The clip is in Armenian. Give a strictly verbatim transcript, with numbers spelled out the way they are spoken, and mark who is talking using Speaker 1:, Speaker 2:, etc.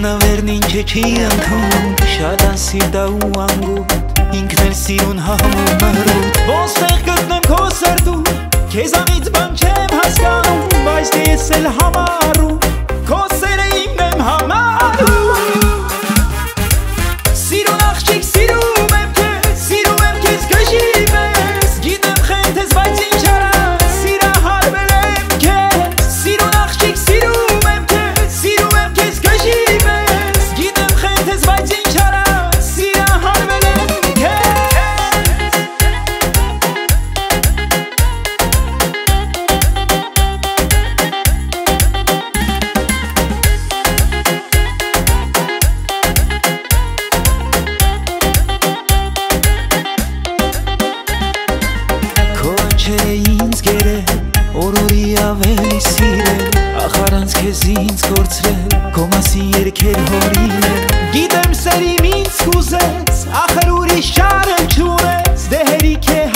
Speaker 1: Անավերն ինչ է չի ընդում Շատ անսիրտ է ու անգուտ Ինքն էլ սիրուն համում մրուտ Ոստեղ գտնեմ քո սրտում Քեզանից բան չեմ հասկանում Բայց դե ես էլ համարում Քո սերը իմն եմ համարում Սիրուն աղջիկ սիրում եմ քեզ Սիրում եմ քեզ գժի մեզ Գիտեմ խենթ ես բայց ինչ արած Սիրահարվել եմ քեզ Սիրուն աղջիկ սիրում եմ քեզ Սիրում եմ քեզ գժի մեզ Գիտեմ խենթ ես բայց ինչ արած Սիրահարվել եմ Չէ ինձ գերել, օրորի ավելի սիրել Ախ առանց քեզ ինձ կորցրել, քո մասին երգեր հորինել Գիտեմ սերիմ ինձ կուզես, ախր ուրիշ չարել չունես Դե հերիք է